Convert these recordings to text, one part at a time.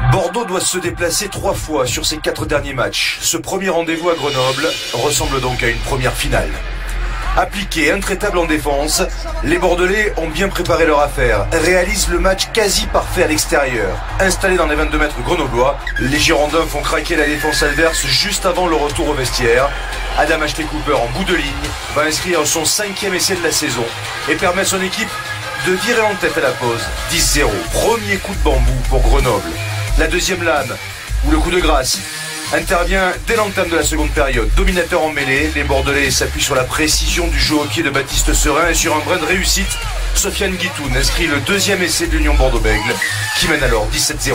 Bordeaux doit se déplacer 3 fois sur ses 4 derniers matchs. Ce premier rendez-vous à Grenoble ressemble donc à une première finale. Appliqués, intraitables en défense, les Bordelais ont bien préparé leur affaire, réalisent le match quasi parfait à l'extérieur. Installés dans les 22 mètres grenoblois, les Girondins font craquer la défense adverse juste avant le retour au vestiaire. Adam Ashley Cooper en bout de ligne va inscrire son 5e essai de la saison et permet à son équipe de virer en tête à la pause. 10-0, premier coup de bambou pour Grenoble. La deuxième lame, ou le coup de grâce, intervient dès l'entame de la seconde période. Dominateur en mêlée, les Bordelais s'appuient sur la précision du jeu au pied de Baptiste Serin et sur un brin de réussite, Sofiane Guitoun inscrit le 2e essai de l'Union Bordeaux-Bègles qui mène alors 17-0.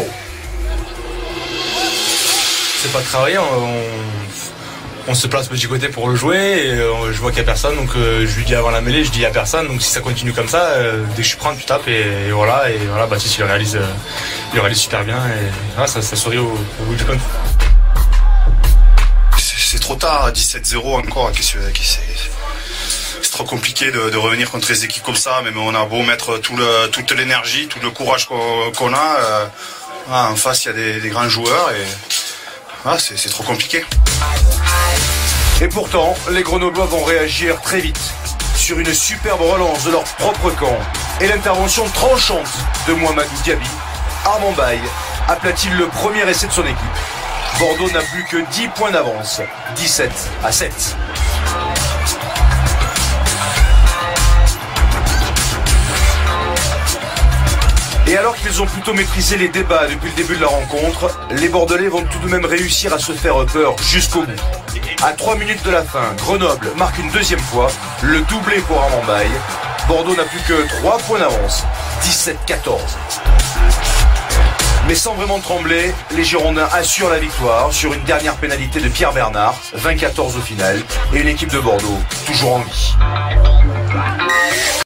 C'est pas travailler, on se place petit côté pour le jouer et je vois qu'il n'y a personne, donc je lui dis avant la mêlée, je dis il n'y a personne, donc si ça continue comme ça, dès que je suis prêt, tu tapes et voilà, Baptiste il réalise super bien et voilà, ça sourit au bout du compte. C'est trop tard, 17-0 encore, c'est trop compliqué de revenir contre des équipes comme ça, même on a beau mettre toute l'énergie, tout le courage qu'on a, en face il y a des grands joueurs et c'est trop compliqué. Et pourtant, les Grenoblois vont réagir très vite sur une superbe relance de leur propre camp et l'intervention tranchante de Mohamedou Diaby. Armand Baye aplatit le premier essai de son équipe. Bordeaux n'a plus que 10 points d'avance, 17-7. Et alors qu'ils ont plutôt maîtrisé les débats depuis le début de la rencontre, les Bordelais vont tout de même réussir à se faire peur jusqu'au bout. À 3 minutes de la fin, Grenoble marque une deuxième fois, le doublé pour Armand Baye. Bordeaux n'a plus que 3 points d'avance, 17-14. Mais sans vraiment trembler, les Girondins assurent la victoire sur une dernière pénalité de Pierre Bernard, 20-14 au final, et une équipe de Bordeaux toujours en vie.